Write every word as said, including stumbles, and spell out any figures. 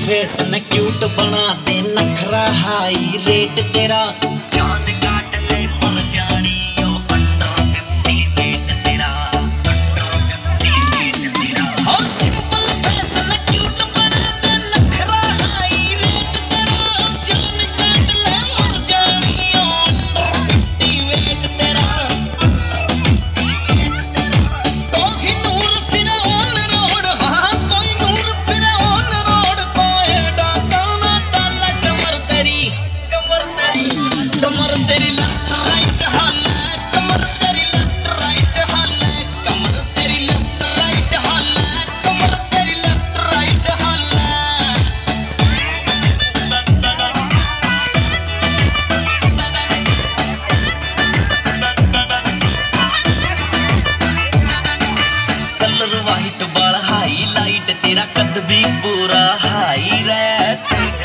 Face न cute बना दे, नखरा हाई रेट तेरा, चांद काट ले पर जानी ओ अंडा फिफ्टी वेट तेरा, अंडा फिफ्टी वेट तेरा। ओ सिंपल फेस न क्यूट बना दे, नखरा हाई रेट तेरा, चांद काट ले पर जानी ओ अंडा फिफ्टी वेट तेरा, अंडा फिफ्टी वेट तेरा। तो ही नूर फिर ऑन रोड, हाँ कोई नूर फिर ऑन रोड, कोई डाका ना डाला कमर तेरी, कमर तेरी, कमर तेरी लेफ्ट राइट हाले, कमर तेरी लेफ्ट राइट हाले, कमर तेरी लेफ्ट राइट हाले, कमर तेरी लेफ्ट राइट हाले। कलर वाइट बाल हाईलाइट तेरा, कद भी पूरा हाई रे।